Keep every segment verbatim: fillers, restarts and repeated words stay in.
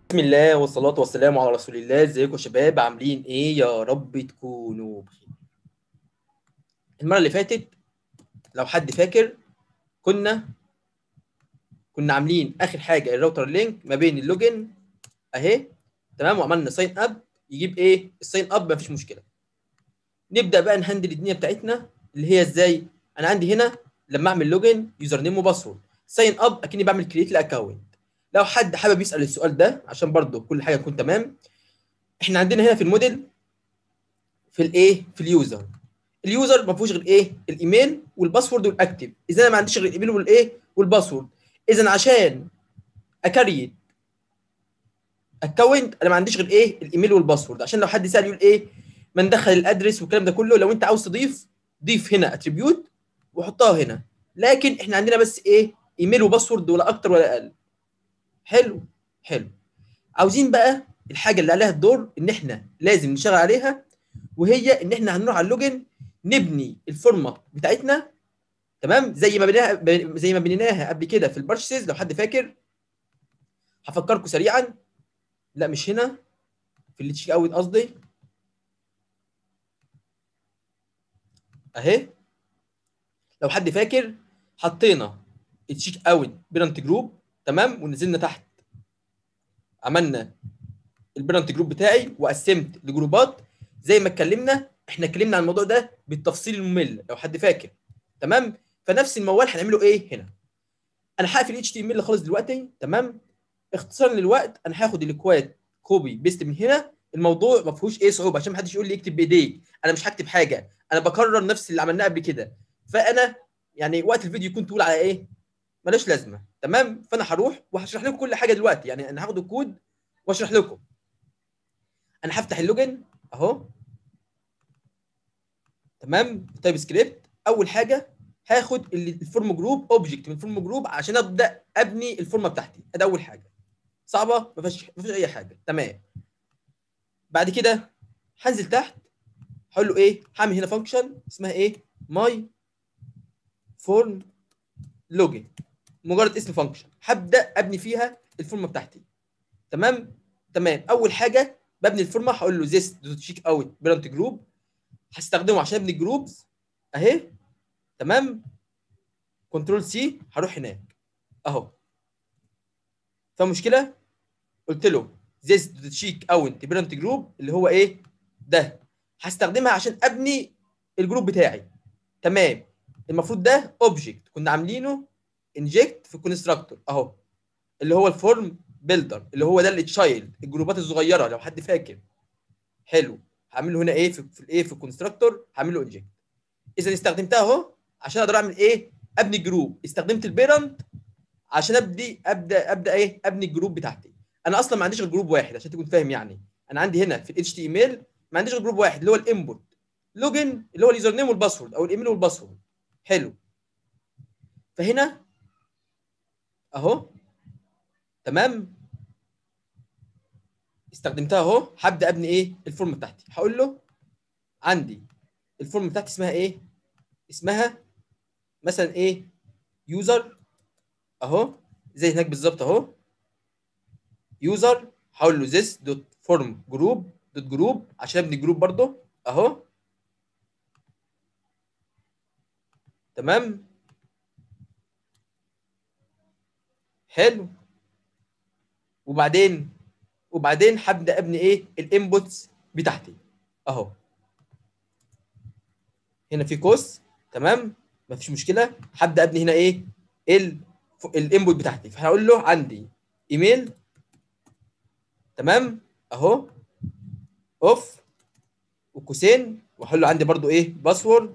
بسم الله والصلاة والسلام على رسول الله. ازيكم يا شباب؟ عاملين ايه؟ يا رب تكونوا بخير. المرة اللي فاتت لو حد فاكر كنا كنا عاملين اخر حاجة الراوتر لينك ما بين اللوجن اهي، تمام، وعملنا ساين اب يجيب ايه؟ الساين اب مفيش مشكلة. نبدأ بقى نهندل الدنيا بتاعتنا اللي هي ازاي؟ انا عندي هنا لما اعمل لوجن يوزر نيم وباسورد، ساين اب اكني بعمل كرييت لاكونت. لو حد حابب يسأل السؤال ده عشان برضو كل حاجة تكون تمام، احنا عندنا هنا في الموديل في الايه في اليوزر اليوزر ما فيهوش غير ايه؟ الايميل والباسورد والاكتف. اذا انا ما عنديش غير الايميل والايه والباسورد، اذا عشان اكريت اكونت انا ما عنديش غير ايه؟ الايميل والباسورد. عشان لو حد سال يقول ايه؟ ما ندخل الادرس والكلام ده كله. لو انت عاوز تضيف ضيف هنا اتريبيوت وحطها هنا، لكن احنا عندنا بس ايه؟ ايميل وباسورد ولا اكتر ولا اقل. حلو حلو. عاوزين بقى الحاجه اللي عليها الدور ان احنا لازم نشتغل عليها، وهي ان احنا هنروح على اللوجن نبني الفورمه بتاعتنا، تمام، زي ما بنيناها زي ما بنيناها قبل كده في البارشيز. لو حد فاكر هفكركم سريعا. لا مش هنا، في التشيك اوت قصدي، اهي. لو حد فاكر حطينا التشيك اوت بيرنت جروب، تمام، ونزلنا تحت عملنا البيرنت جروب بتاعي وقسمت لجروبات زي ما اتكلمنا. احنا اتكلمنا عن الموضوع ده بالتفصيل الممل لو حد فاكر، تمام. فنفس الموال هنعمله ايه هنا. انا هقفل اتش تي ام ال خالص دلوقتي، تمام. اختصارا للوقت انا هاخد الاكواد كوبي بيست من هنا. الموضوع ما فيهوش ايه صعوبه، عشان ما حدش يقول لي اكتب بايديك. انا مش هكتب حاجه، انا بكرر نفس اللي عملناه قبل كده. فانا يعني وقت الفيديو يكون طول على ايه؟ ملوش لازمه، تمام. فانا هروح وهشرح لكم كل حاجه دلوقتي. يعني انا هاخد الكود واشرح لكم. انا هفتح اللوجن اهو، تمام، تايب سكريبت. اول حاجه هاخد الفورم جروب اوبجكت من الفورم جروب عشان ابدا ابني الفورمه بتاعتي. ادي اول حاجه، صعبه ما فيهاش ما فيش اي حاجه، تمام. بعد كده هنزل تحت هقول له ايه؟ هعمل هنا فانكشن اسمها ايه؟ ماي فورم لوجن. مجرد اسم فانكشن هبدا ابني فيها الفورمه بتاعتي، تمام. تمام. اول حاجه ببني الفورمه هقول له this دوت تشيك اوت بيرنت جروب، هستخدمه عشان ابني الجروبز اهي، تمام. كنترول سي هروح هناك اهو. فمشكله قلت له this دوت تشيك اوت بيرنت جروب اللي هو ايه؟ ده هستخدمها عشان ابني الجروب بتاعي، تمام. المفروض ده اوبجكت كنا عاملينه انجكت في الكونستراكتور اهو، اللي هو الفورم بيلدر، اللي هو ده اللي تشايلد الجروبات الصغيره لو حد فاكر. حلو. هعمله هنا ايه؟ في, في الايه في الكونستراكتور هعمل له انجكت. اذا استخدمتها اهو عشان اقدر اعمل ايه؟ ابني جروب. استخدمت البيرنت عشان ابدي ابدا ابدا ايه؟ ابني الجروب بتاعتي. انا اصلا ما عنديش غير جروب واحد عشان تكون فاهم. يعني انا عندي هنا في الاتش تي ام ال ما عنديش غير جروب واحد اللي هو الانبوت لوجن، اللي هو اليوزر نيم والباسورد او الايميل والباسورد. حلو. فهنا اهو، تمام، استخدمتها اهو. هبدا ابني ايه؟ الفورم بتاعتي. هقول له عندي الفورم بتاعتي اسمها ايه؟ اسمها مثلا ايه؟ يوزر اهو، زي هناك بالظبط اهو. يوزر هقول له this دوت فورم جروب دوت جروب عشان ابني جروب برضه اهو، تمام. حلو. وبعدين وبعدين هبدا ابني ايه؟ الانبوتس بتاعتي اهو. هنا في قوس، تمام، مفيش مشكله. هبدا ابني هنا ايه؟ الانبوت بتاعتي. فهقول له عندي ايميل، تمام، اهو، اوف، وقوسين، واحط له عندي برضو ايه؟ باسورد،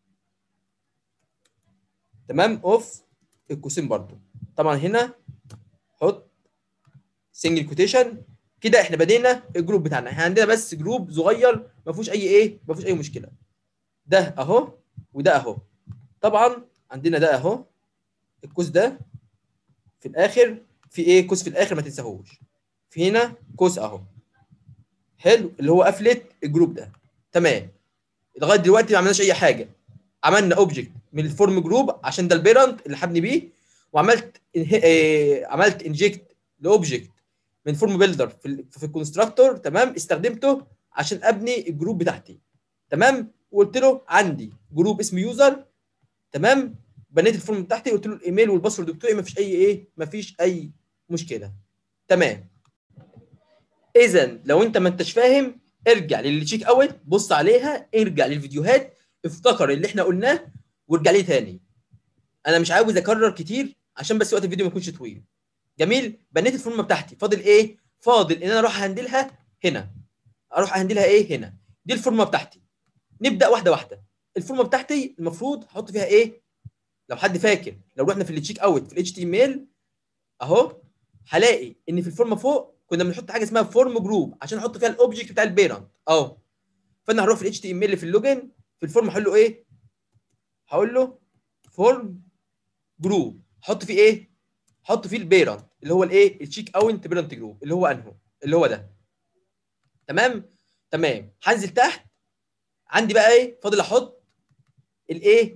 تمام، اوف، القوسين برضو. طبعا هنا حط سنجل كوتيشن. كده احنا بدينا الجروب بتاعنا. احنا عندنا بس جروب صغير ما فيهوش اي ايه؟ ما فيهوش اي مشكله. ده اهو وده اهو. طبعا عندنا ده اهو، القوس ده في الاخر، في ايه؟ قوس في الاخر ما تنساهوش. في هنا قوس اهو، حلو، اللي هو قفله الجروب ده، تمام. لغايه دلوقتي ما عملناش اي حاجه. عملنا اوبجكت من الفورم جروب عشان ده البيرنت اللي هبني بيه، وعملت إيه عملت انجكت لاوبجكت من فورم بيلدر في ال في الكونستراكتور، تمام، استخدمته عشان ابني الجروب بتاعتي، تمام، وقلت له عندي جروب اسمه يوزر، تمام، بنيت الفورم بتاعتي، قلت له الايميل والباسورد بتوعي، مفيش اي ايه مفيش اي مشكله، تمام. اذا لو انت ما انتش فاهم، ارجع للتشيك اوت، بص عليها، ارجع للفيديوهات، افتكر اللي احنا قلناه وارجع ليه تاني. انا مش عاوز اكرر كتير عشان بس وقت الفيديو ما يكونش طويل. جميل، بنيت الفورمه بتاعتي، فاضل ايه؟ فاضل ان انا اروح اهندلها هنا، اروح اهندلها ايه هنا. دي الفورمه بتاعتي. نبدا واحده واحده. الفورمه بتاعتي المفروض احط فيها ايه؟ لو حد فاكر، لو رحنا في التشيك اوت في الاتش تي ام ال اهو، هلاقي ان في الفورمه فوق كنا بنحط حاجه اسمها فورم جروب عشان احط فيها الاوبجكت بتاع البيرنت اهو. فانا هروح في الاتش تي ام ال في اللوجن في الفورم، هقول له ايه؟ هقول له فورم جروب، احط فيه ايه؟ احط فيه البيرنت اللي هو الايه؟ التشيك اوت بيرنت جروب اللي هو انهو؟ اللي هو ده، تمام. تمام، هنزل تحت، عندي بقى ايه؟ فاضل احط الايه؟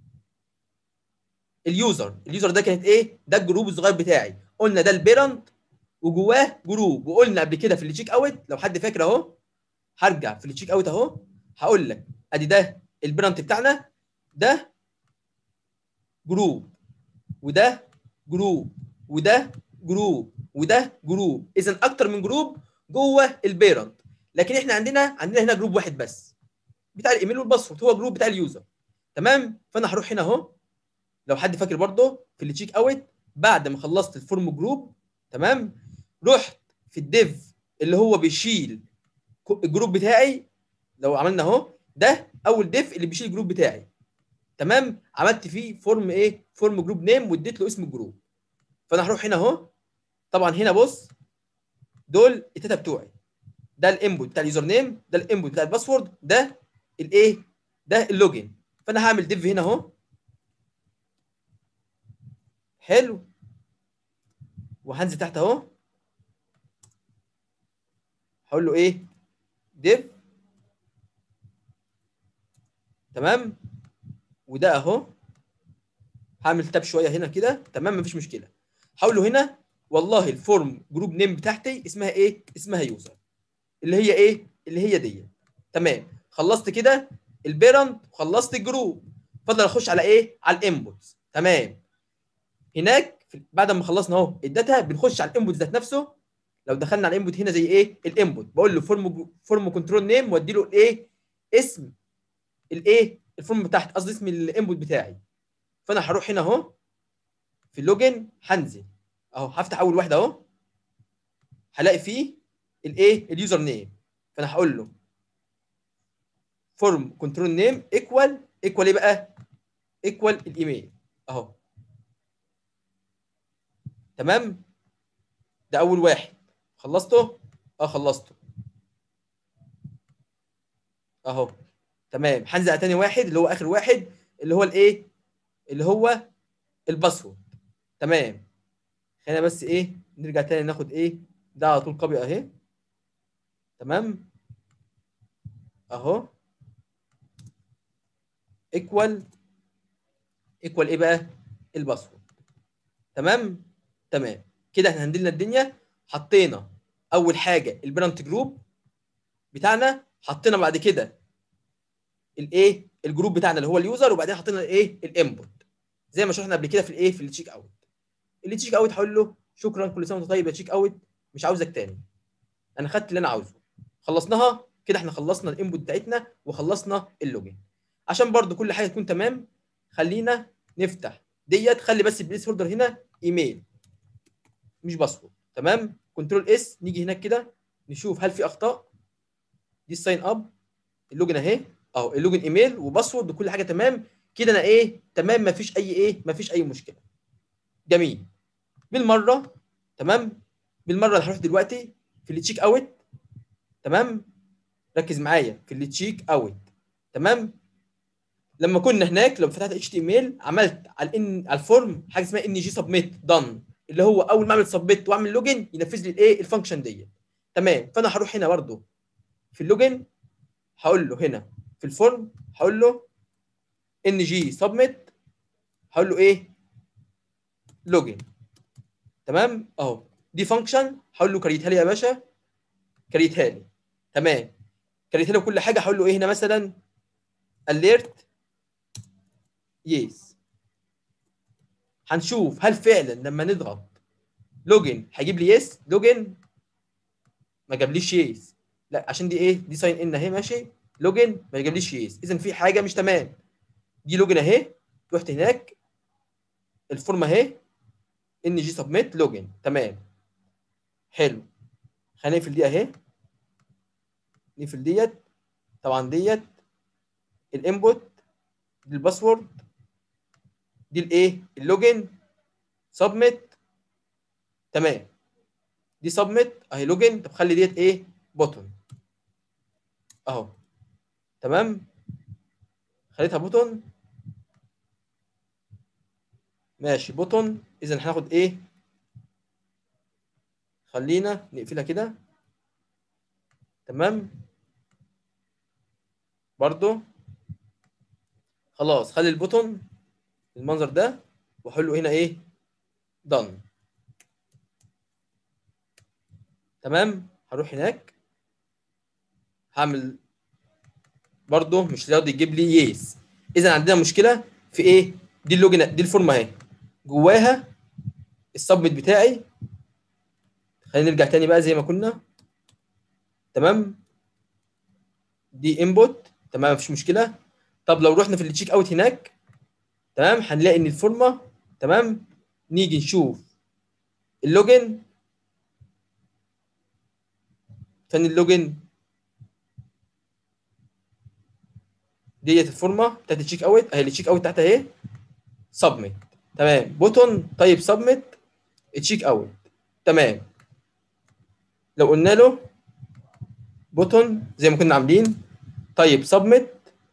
اليوزر. اليوزر ده كانت ايه؟ ده الجروب الصغير بتاعي، قلنا ده البيرنت وجواه جروب، وقلنا قبل كده في التشيك اوت لو حد فاكر اهو، هرجع في التشيك اوت اهو، هقول لك ادي ده البيرنت بتاعنا، ده جروب، وده جروب، وده جروب، وده جروب، اذا اكتر من جروب جوه البيرنت، لكن احنا عندنا عندنا هنا جروب واحد بس بتاع الايميل والباسورد، هو جروب بتاع اليوزر، تمام. فانا هروح هنا اهو، لو حد فاكر برضه في التشيك اوت بعد ما خلصت الفورم جروب، تمام، رحت في الديف اللي هو بيشيل الجروب بتاعي، لو عملنا اهو ده اول ديف اللي بيشيل الجروب بتاعي، تمام، عملت فيه فورم ايه؟ فورم جروب نيم، واديت له اسم الجروب. فانا هروح هنا اهو، طبعا هنا بص، دول التاتا بتوعي، ده الانبوت بتاع اليوزر نيم، ده الانبوت بتاع الباسورد، ده الايه؟ ده اللوجن. فانا هعمل ديف هنا اهو، حلو، وهنزل تحت اهو، هقول له ايه؟ ديف، تمام، وده اهو، هعمل تاب شويه هنا كده، تمام، مفيش مشكله. هقول له هنا والله الفورم جروب نيم بتاعتي اسمها ايه؟ اسمها يوزر، اللي هي ايه؟ اللي هي دي، تمام. خلصت كده البيرنت وخلصت الجروب، فضل اخش على ايه؟ على الانبوتس، تمام. هناك بعد ما خلصنا اهو الداتا، بنخش على الانبوت ذات نفسه. لو دخلنا على الانبوت هنا زي ايه؟ الانبوت، بقول له فورم فورم كنترول نيم، وادي له الايه؟ اسم الايه؟ الفورم بتاعتي، قصدي اسم الانبوت بتاعي. فانا هروح هنا اهو في اللوجن، هنزل اهو، هفتح اول واحده اهو، هلاقي فيه الايه؟ اليوزر نيم. فانا هقول له فورم كنترول نيم ايكوال ايكوال ايه بقى؟ ايكوال الايميل اهو، تمام. ده اول واحد. خلصته؟ اه خلصته اهو، تمام. هنزل على تاني واحد اللي هو اخر واحد، اللي هو الايه؟ اللي هو الباسورد، تمام. خلينا بس ايه، نرجع تاني ناخد ايه؟ ده على طول كوبي اهي، تمام، اهو، ايكوال ايكوال ايه بقى؟ الباسورد، تمام. تمام كده احنا هندلنا الدنيا. حطينا اول حاجه البرنت جروب بتاعنا، حطينا بعد كده الايه؟ الجروب بتاعنا اللي هو اليوزر، وبعدين حطينا الايه؟ الانبوت، زي ما شرحنا قبل كده في الايه؟ في التشيك اوت. اللي تشيك اوت هقول له شكرا، كل سنه وانت طيب يا تشيك اوت، مش عاوزك تاني، انا خدت اللي انا عاوزه. خلصناها كده، احنا خلصنا الانبوت بتاعتنا وخلصنا اللوجن. عشان برضو كل حاجه تكون تمام، خلينا نفتح ديت، خلي بس البليس هولدر هنا ايميل مش باسورد، تمام. كنترول اس، نيجي هناك كده نشوف هل في اخطاء. دي الساين اب، اللوجن اهي اهو، اللوجن ايميل وباسورد وكل حاجه تمام كده. انا ايه؟ تمام، مفيش اي ايه؟ مفيش اي مشكله. جميل. بالمره، تمام، بالمره انا هروح دلوقتي في التشيك اوت، تمام. ركز معايا في التشيك اوت، تمام. لما كنا هناك لو فتحت اتش تي ام ال، عملت على الان على الفورم حاجه اسمها ان جي سبميت دان، اللي هو اول ما اعمل سبميت واعمل لوجن ينفذ لي الايه؟ الفانكشن دي، تمام. فانا هروح هنا برده في اللوجن، هقول له هنا في الفورم، هقول له ان جي سبميت، هقول له ايه؟ لوجن، تمام اهو. دي فانكشن هقول له كريتها لي يا باشا، كريتها لي. تمام، كريتها لي كل حاجه. هقول له ايه هنا مثلا؟ alert يس. هنشوف هل فعلا لما نضغط لوجن هيجيب لي يس. لوجن ما جابليش يس، لا عشان دي ايه؟ دي ساين ان اهي ماشي. لوجن ما جابليش يس، اذا في حاجه مش تمام. دي لوجن اهي، رحت هناك الفورمه اهي ان جي سبميت لوجن. تمام حلو. هنقفل دي اهي، نقفل ديت. طبعا ديت الانبوت، دي الباسورد، دي الايه؟ اللوجن. سبميت. تمام، دي سبميت اهي لوجن. طب خلي ديت ايه؟ بوتون اهو. تمام، خليتها بوتون ماشي بوتون. اذا هناخد ايه؟ خلينا نقفلها كده. تمام برضو خلاص. خلي البوتون المنظر ده، واحط له هنا ايه؟ دن. تمام، هروح هناك هعمل برضو مش راضي يجيب لي يس. اذا عندنا مشكله في ايه؟ دي اللوجن، دي الفورمه اهي، جواها السبميت بتاعي. خلينا نرجع تاني بقى زي ما كنا. تمام، دي انبوت. تمام مفيش مشكله. طب لو رحنا في التشيك اوت هناك، تمام، هنلاقي ان الفورمه تمام. نيجي نشوف اللوجن. فين اللوجن؟ ديت الفورمه بتاعت التشيك اوت اهي. التشيك اوت تحت اهي سبميت. تمام بوتون. طيب سبميت تشيك اوت. تمام، لو قلنا له بوتون زي ما كنا عاملين طيب سبميت،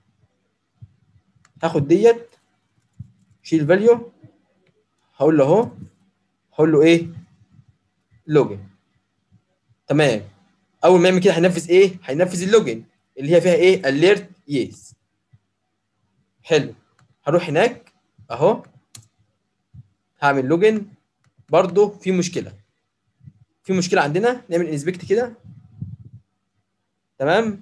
هاخد ديت شيل فاليو، هقول له اهو، هقول له ايه؟ لوجن. تمام، اول ما يعمل كده هينفذ ايه؟ هينفذ اللوجن اللي هي فيها ايه؟ alert يس. حلو، هروح هناك اهو هعمل لوجن. برضه في مشكله، في مشكله عندنا. نعمل انسبكت كده. تمام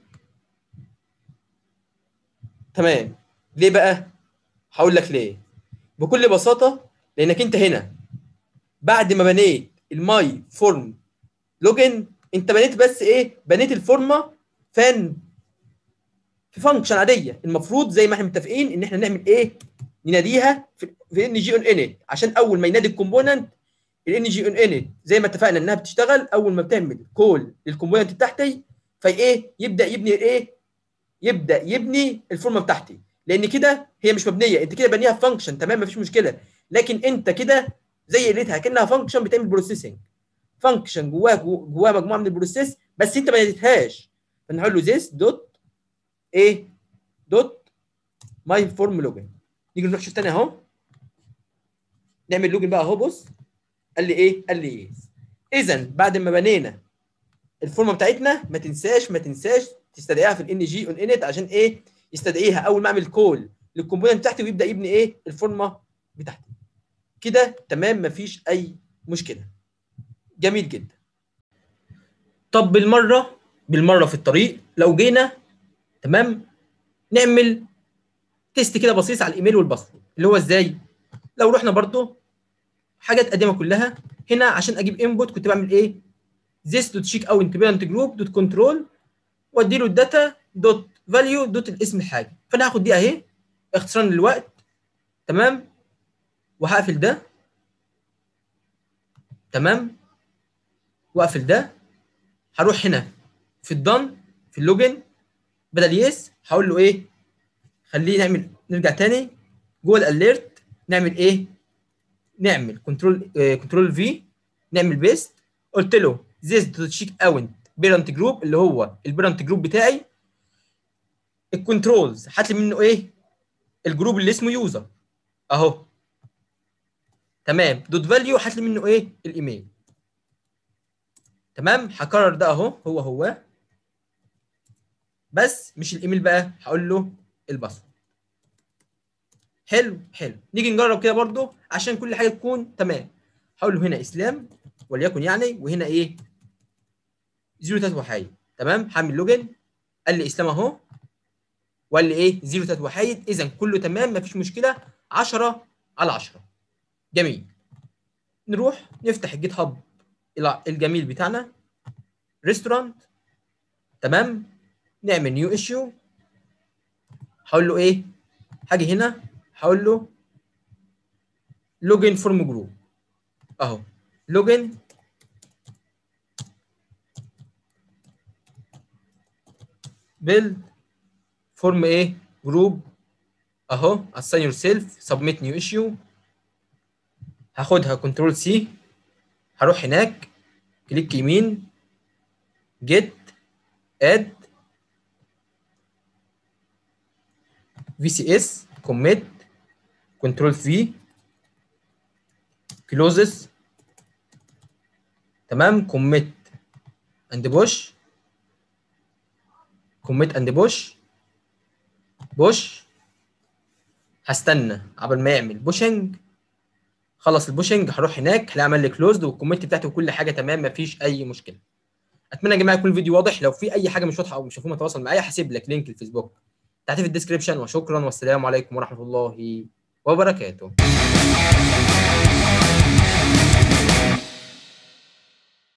تمام. ليه بقى؟ هقول لك ليه. بكل بساطه، لانك انت هنا بعد ما بنيت الماي فورم لوجن، انت بنيت بس ايه؟ بنيت الفورمه فان في فانكشن عاديه. المفروض زي ما احنا متفقين ان احنا نعمل ايه؟ نناديها في في ان جي اون انت، عشان اول ما ينادي الكومبوننت الان جي اون انت زي ما اتفقنا انها بتشتغل اول ما بتعمل كول للكومبوننت بتاعتي، فايه؟ يبدا يبني ايه؟ يبدا يبني الفورمه بتاعتي. لان كده هي مش مبنيه، انت كده بنيها فانكشن. تمام مفيش مشكله، لكن انت كده زي قريتها كانها فانكشن بتعمل بروسيسنج. فانكشن جواها جواها مجموعه من البروسيس، بس انت ما ناديتهاش. فنقول له this دوت ايه؟ دوت ماي فورم لوجن. نيجي نروح شوف تاني اهو، نعمل لوجن بقى اهو. بص قال لي ايه؟ قال لي يس. اذا بعد ما بنينا الفورمه بتاعتنا، ما تنساش ما تنساش تستدعيها في الان جي اون انت. عشان ايه؟ يستدعيها اول ما اعمل كول للكومبوننت بتاعتي ويبدا يبني ايه؟ الفورمه بتاعتي. كده تمام مفيش اي مشكله. جميل جدا. طب بالمره بالمره في الطريق لو جينا تمام نعمل تيست كده بسيط على الايميل والباسورد. اللي هو ازاي؟ لو رحنا برضو حاجات قديمه كلها هنا، عشان اجيب انبوت كنت بعمل ايه؟ this دوت check out parent group دوت control، وادي له الداتا دوت فاليو دوت الاسم الحاجه. فانا هاخد دي اهي اختصارا للوقت. تمام، وهقفل ده. تمام، واقفل ده. هروح هنا في الدن في اللوجن، بدل يس هقول له ايه؟ خليه نعمل نرجع تاني جوه الاليرت. نعمل ايه؟ نعمل كنترول كنترول في، نعمل بيست. قلت له this دوت check out parent group اللي هو البيرنت جروب بتاعي. الكنترولز هات لي منه ايه؟ الجروب اللي اسمه يوزر اهو. تمام، دوت فاليو هات لي منه ايه؟ الايميل. تمام، هكرر ده اهو هو هو، بس مش الايميل بقى، هقول له الباسورد. حلو حلو. نيجي نجرب كده برضو عشان كل حاجه تكون تمام. هقول له هنا اسلام وليكن يعني، وهنا ايه زيرو تلات وحيد. تمام، هعمل لوجن، قال لي اسلام اهو، وقال لي ايه زيرو تلات وحيد، اذا كله تمام مفيش مشكله، عشرة على عشرة. جميل. نروح نفتح الجيت هاب الجميل بتاعنا، ريستورانت. تمام، نعمل نيو ايشيو، هقول له ايه، هاجي هنا هقول له لوجن فورم جروب اهو، لوجن بيلد فورم ايه جروب اهو، assign yourself submit new issue. هاخدها كنترول سي، هروح هناك كليك يمين جيت اد في سي اس كوميت، كنترول في كلوزز. تمام، كوميت اند بوش، كوميت اند بوش، بوش. هستنى قبل ما يعمل بوشنج، خلص البوشنج هروح هناك هلاقي عمل لي كلوزد والكوميت بتاعتي وكل حاجه تمام مفيش اي مشكله. اتمنى يا جماعه يكون الفيديو واضح، لو في اي حاجه مش واضحه او مش مفهومه تواصل معايا، هسيب لك لينك الفيسبوك تحت في الديسكربشن. وشكرا والسلام عليكم ورحمه الله وبركاته.